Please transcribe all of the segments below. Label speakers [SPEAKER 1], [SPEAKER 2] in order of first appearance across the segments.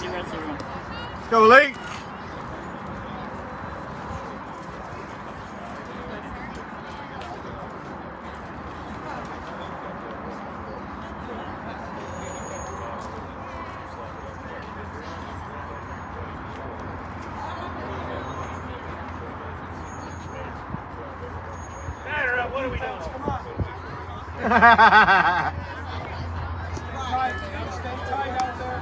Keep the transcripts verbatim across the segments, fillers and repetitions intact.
[SPEAKER 1] Let's go, Lee.
[SPEAKER 2] What are we doing? Come on. Stay tight out there.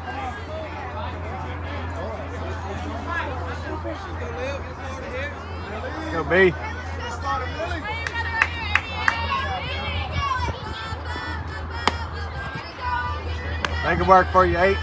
[SPEAKER 2] Come on.
[SPEAKER 1] Go, B. Make it work for you, eights.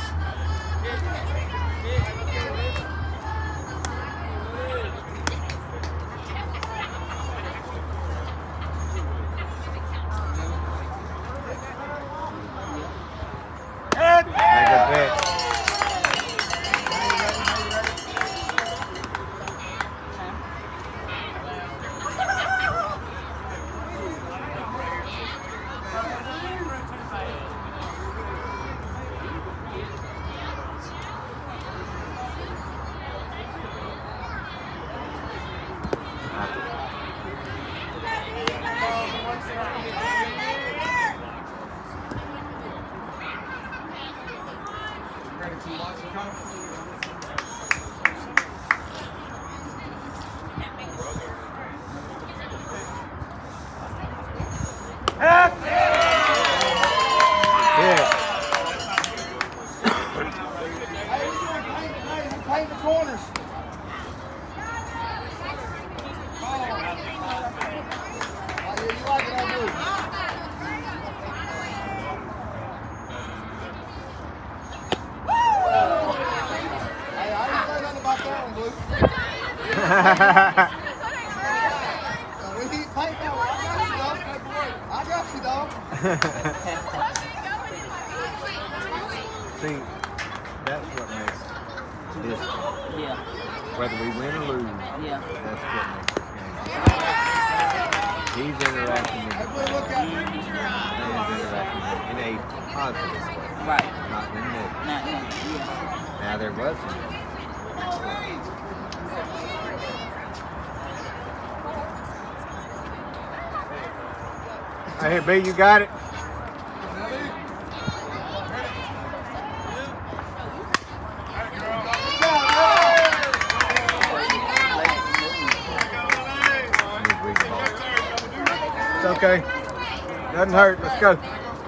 [SPEAKER 1] See, that's what makes this fun.
[SPEAKER 3] Yeah.
[SPEAKER 1] Whether we win or lose,
[SPEAKER 3] yeah.
[SPEAKER 1] That's what makes this game. He's interacting with the fans. He's interacting in a positive way.
[SPEAKER 3] Right.
[SPEAKER 1] Not in a negative.
[SPEAKER 3] Not negative, yeah.
[SPEAKER 1] Now there was some. Hey, B, you got it? It's okay. Doesn't hurt. Let's go.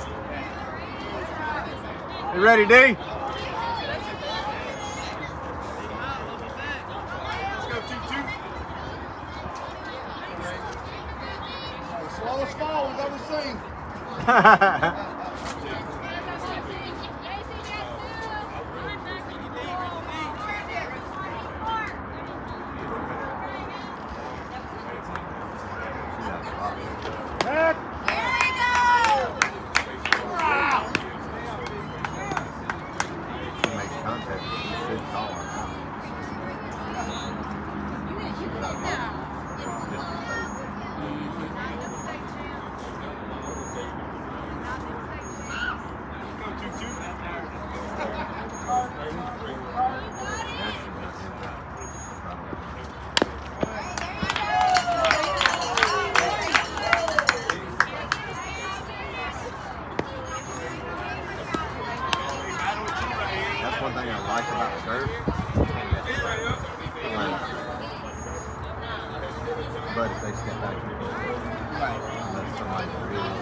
[SPEAKER 1] You ready, D?
[SPEAKER 2] Slowest fall we've ever seen.
[SPEAKER 1] One thing I like about surf, but if they step back, let somebody really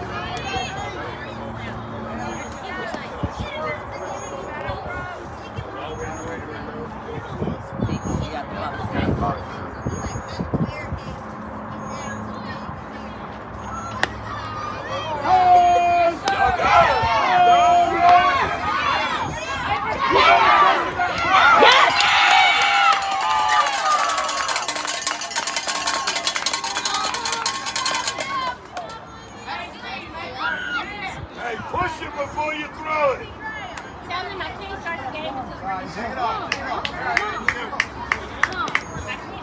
[SPEAKER 2] push it before you throw it.
[SPEAKER 4] Tell them I can't start the game until
[SPEAKER 2] All right, take it off. Take it off.
[SPEAKER 4] Come on. I can't.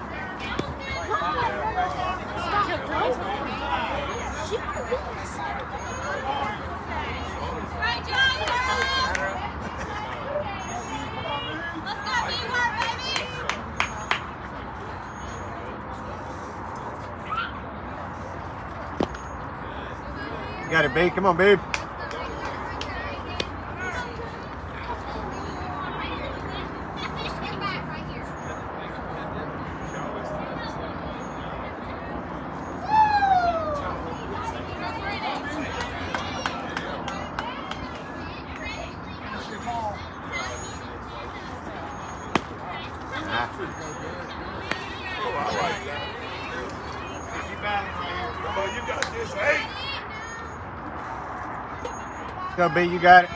[SPEAKER 4] Stop, bro. She might be upset. Right, John.
[SPEAKER 1] Got it, babe. Come on, babe. Go, B, you got it.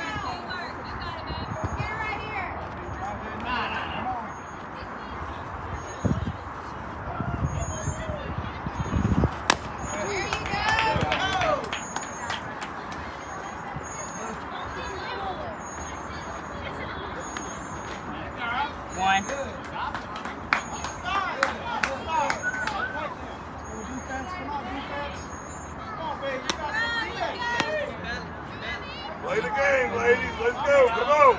[SPEAKER 4] One.
[SPEAKER 2] Play the game, ladies. Let's go. Come on.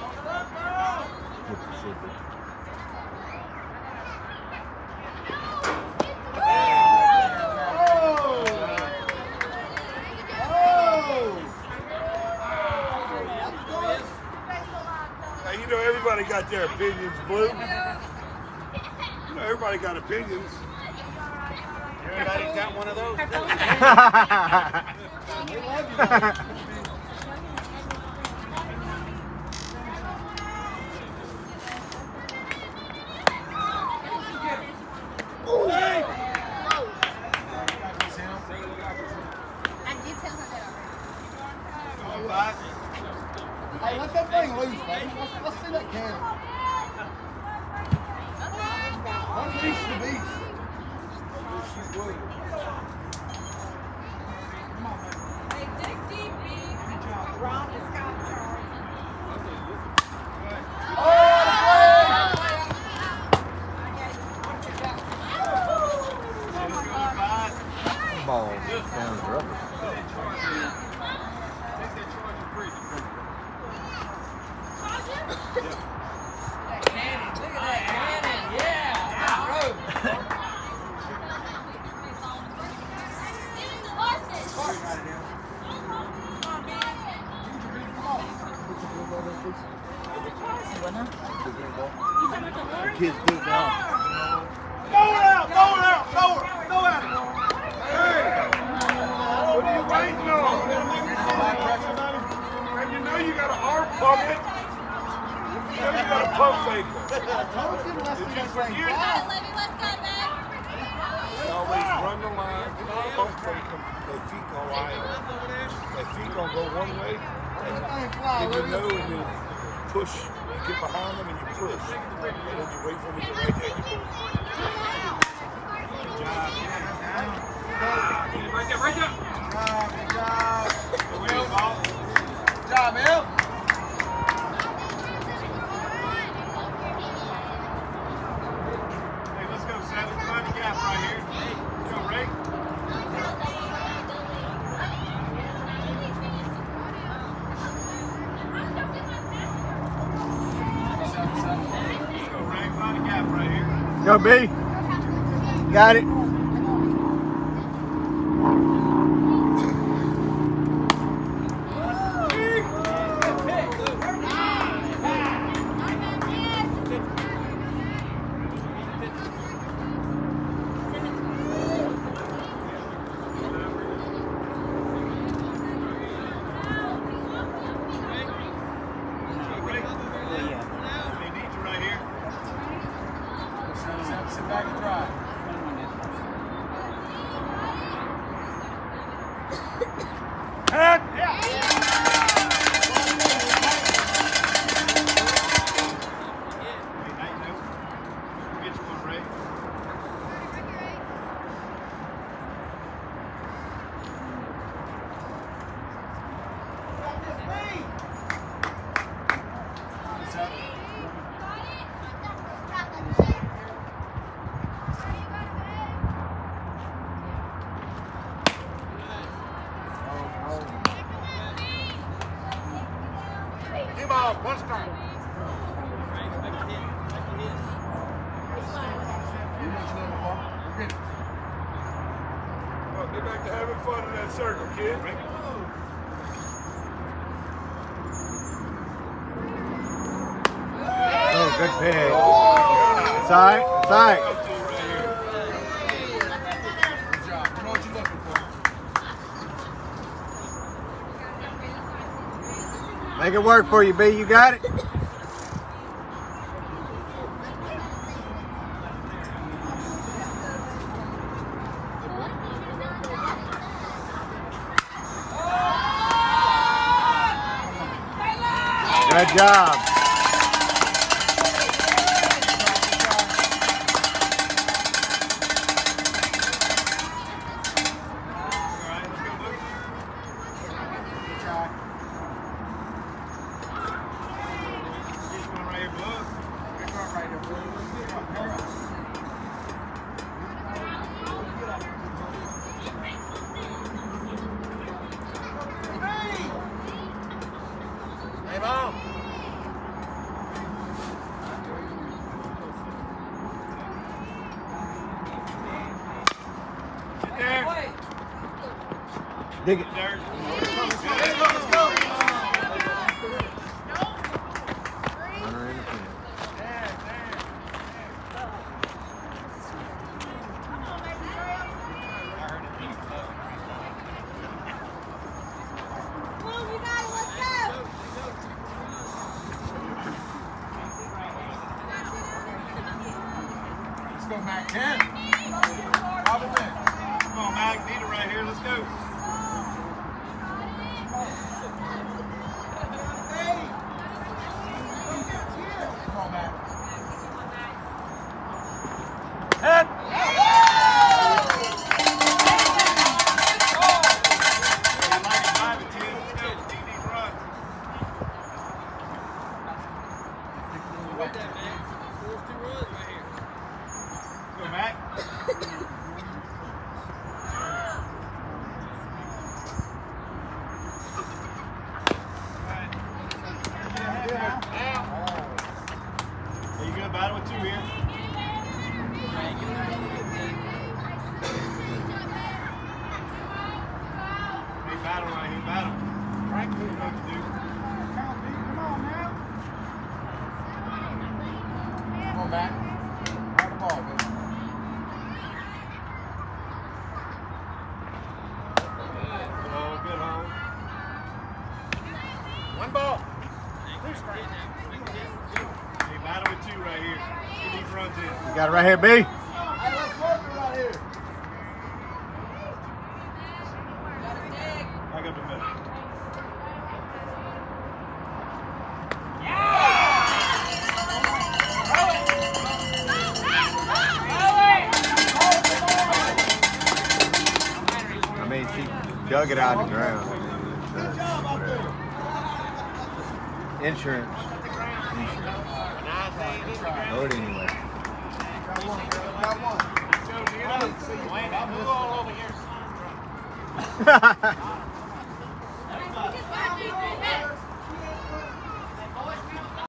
[SPEAKER 2] Hey, you know everybody got their opinions, Blue. You know everybody got opinions.
[SPEAKER 3] Everybody's got one of those.
[SPEAKER 2] We love you, though. Hey, let that thing loose, baby. Let's, let's see that cannon. Unleash the beast.
[SPEAKER 5] Hey, dig deep, B. Ron has got Charlie.
[SPEAKER 2] Oh,
[SPEAKER 1] Ball sounds rough. Kids do it now.
[SPEAKER 2] throw it out, throw it out, throw it, throw it. Hey, what are you waiting on? And you know you got an arm pump it. You know you got a pump faker. Did you forget? Always run the line, pump fake them. Their feet gonna lie on. Their feet gonna go one way. And you know and you push. You get behind them and you push. And then you wait for them to get right there. You push. Good job. Right there, right there. Good job, good job. Good job, Bill. Hey, let's go, Seth. Find the gap right here. Let's go, Ray.
[SPEAKER 1] Go, B. Got it.
[SPEAKER 2] Sit back and drive. Head. Yeah. Get you one, Ray. Ball, one strike. Well, get back to having fun in that circle, kid.
[SPEAKER 1] Good pick. It's all right. It's all right.
[SPEAKER 2] Good job. You know what you're looking for.
[SPEAKER 1] Make it work for you, B. You got it? Good job.
[SPEAKER 3] Hey, Mom. Sit there.
[SPEAKER 1] Dig it.
[SPEAKER 3] Let's go, let's go, let's go.
[SPEAKER 1] Runner in the field.
[SPEAKER 4] Come on, you guys, let's go.
[SPEAKER 2] Let's go, Mac. ten. Robin in.
[SPEAKER 3] Come on, Mac. Need it right here. Let's go.
[SPEAKER 2] Come on, Mac.
[SPEAKER 3] Head. Go, Mac. There you go, battle with two here. Hey, battle right here, battle. Frank knows what to do.
[SPEAKER 2] Come on, Mac. Out the ball, baby.
[SPEAKER 3] Good hold, good hold. One ball. Hey, battle with two right here. Get these runs in.
[SPEAKER 1] You got it right here, B.
[SPEAKER 2] Hey, let's work it right here.
[SPEAKER 3] Back up the middle.
[SPEAKER 1] I mean, she dug it out of the ground. Insurance. Insurance. Throw it anyway.
[SPEAKER 2] Got one, got one.
[SPEAKER 3] Let's go, Gino. Move all over here.